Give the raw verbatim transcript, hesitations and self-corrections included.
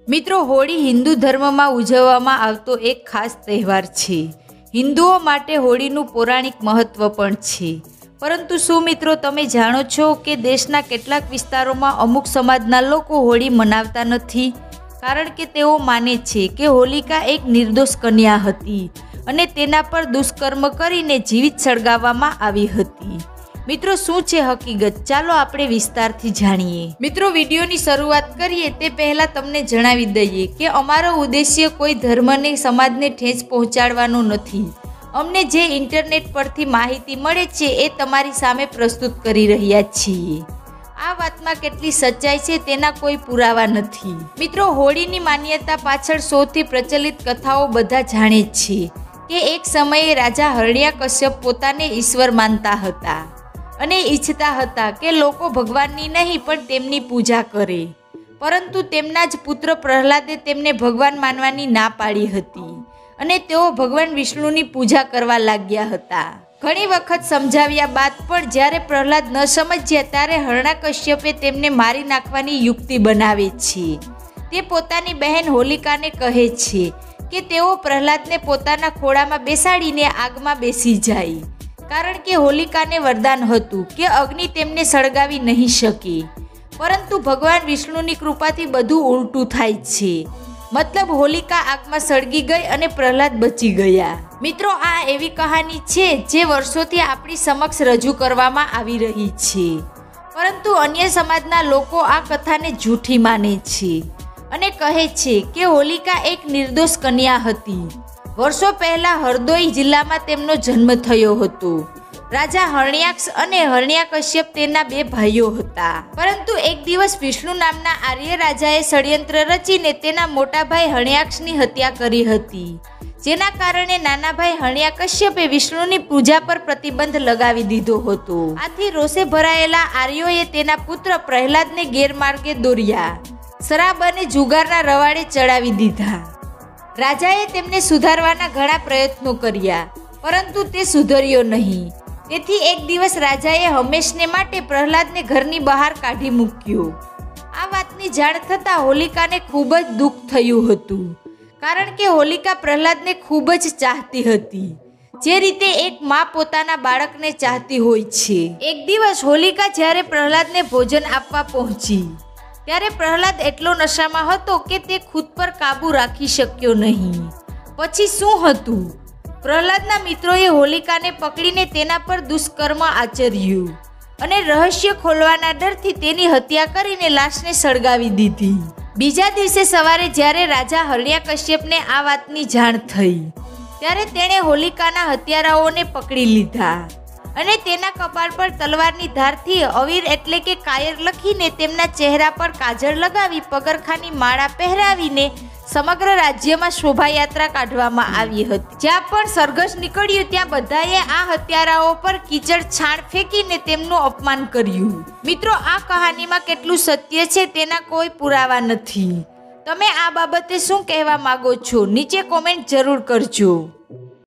મિત્રો, હોળી હિન્દુ ધર્મમાં ઉજવવામાં આવતો એક ખાસ તહેવાર છે. હિન્દુઓ માટે હોળીનું પૌરાણિક મહત્વ પણ છે. પરંતુ શું મિત્રો તમે જાણો છો કે દેશના કેટલાક વિસ્તારોમાં અમુક સમાજના લોકો હોળી મનાવતા નથી? કારણ કે તેઓ માને છે કે હોલિકા એક નિર્દોષ કન્યા હતી અને તેના પર દુષ્કર્મ કરીને જીવિત સળગાવવામાં આવી હતી. મિત્રો, શું છે હકીકત? ચાલો આપણે વિસ્તારથી જાણીએ. મિત્રો, વિડીયોની શરૂઆત કરીએ તે પહેલાં તમને જણાવી દઈએ કે અમારો ઉદ્દેશ્ય કોઈ ધર્મને સમાજને ઠેસ પહોંચાડવાનો નથી. અમને જે ઇન્ટરનેટ પરથી માહિતી મળે છે એ તમારી સામે પ્રસ્તુત કરી રહ્યા છીએ. આ વાતમાં કેટલી સચ્ચાઈ છે તેના કોઈ પુરાવા નથી. મિત્રો, હોળીની માન્યતા પાછળ સૌથી પ્રચલિત કથાઓ બધા જાણે છે કે એક સમયે રાજા હરણ્યાકશ્યપ પોતાને ઈશ્વર માનતા હતા અને ઈચ્છતા હતા કે લોકો ભગવાનની નહીં પણ તેમની પૂજા કરે. પરંતુ તેમના જ પુત્ર પ્રહલાદે તેમને ભગવાન માનવાની ના પાડી હતી અને તેઓ ભગવાન વિષ્ણુની પૂજા કરવા લાગ્યા હતા. ઘણી વખત સમજાવ્યા બાદ પણ જ્યારે પ્રહલાદ ન સમજ્યા ત્યારે હરણ્યાકશ્યપે તેમને મારી નાખવાની યુક્તિ બનાવે છે. તે પોતાની બહેન હોલિકાને કહે છે કે તેઓ પ્રહલાદને પોતાના ખોળામાં બેસાડીને આગમાં બેસી જાય, કારણ કે હોલિકાને વરદાન હતું કે અગ્નિ તેમને સળગાવી નહીં શકે. પરંતુ ભગવાન વિષ્ણુની કૃપાથી બધું ઉલટું થાય છે. મતલબ હોલિકા આગમાં સળગી ગઈ અને પ્રહલાદ બચી ગયા. મિત્રો, આ એવી કહાની છે જે વર્ષોથી આપણી સમક્ષ રજૂ કરવામાં આવી રહી છે. પરંતુ અન્ય સમાજના લોકો આ કથાને જૂઠી માને છે અને કહે છે કે હોલિકા એક નિર્દોષ કન્યા હતી. વર્ષો પહેલા હરદોઈ જિલ્લામાં તેમનો જન્મ થયો હતો. રાજા હરણ્યાક્ષ અને હરણ્યાકશ્યપ તેના બે ભાઈઓ હતા. પરંતુ એક દિવસ વિષ્ણુ નામના આર્ય રાજાએ ષડયંત્ર રચીને તેના મોટા ભાઈ હરણ્યાક્ષની હત્યા કરી હતી, જેના કારણે નાના ભાઈ હરણ્યાકશ્યપે વિષ્ણુની પૂજા પર પ્રતિબંધ લગાવી દીધો હતો. આથી રોષે ભરાયેલા આર્યોએ તેના પુત્ર પ્રહલાદને ગેરમાર્ગે દોર્યા, શરાબ અને જુગારના રવાડે ચડાવી દીધા. રાજાએ તેમને સુધારવાના ઘણા પ્રયત્નો કર્યા, પરંતુ તે સુધર્યો નહીં. તેથી એક દિવસ રાજાએ હંમેશને માટે પ્રહલાદને ઘરની બહાર કાઢી મૂક્યો. આ વાતની જાણ થતાં હોલિકાને ખૂબ જ દુઃખ થયું હતું, કારણ કે હોલિકા પ્રહલાદને ખૂબ જ ચાહતી હતી, જે રીતે એક મા પોતાના બાળકને ચાહતી હોય છે. એક દિવસ હોલિકા જ્યારે પ્રહલાદને ભોજન આપવા પહોંચી ત્યારે પ્રહલાદ એટલો નશામાં હતો કે તે ખુદ પર કાબુ રાખી શક્યો નહીં. પછી શું હતું? પ્રહલાદના મિત્રોએ હોલિકાને પકડીને તેના પર દુષ્કર્મ આચર્યું અને રહસ્ય ખોલવાના ડરથી તેની હત્યા કરીને લાશને સળગાવી દીધી. બીજા દિવસે સવારે જ્યારે રાજા હરણ્યાકશ્યપને આ વાતની જાણ થઈ ત્યારે તેણે હોલિકાના હત્યારાઓને પકડી લીધા અને તેના કપાળ પર તલવારની ધારથી અવીર એટલે કે કાયર લખીને તેમના ચહેરા પર કાજળ લગાવી પગરખાની માળા પહેરાવીને સમગ્ર રાજ્યમાં શોભાયાત્રા કાઢવામાં આવી હતી. જ્યાં પણ સરઘસ નીકળ્યું ત્યાં બધાએ આ હત્યારાઓ પર કીચડ છાણ ફેંકીને તેમનું અપમાન કર્યું. મિત્રો, આ કહાનીમાં કેટલું સત્ય છે તેના કોઈ પુરાવા નથી. તમે આ બાબતે શું કહેવા માંગો છો? નીચે કોમેન્ટ જરૂર કરજો.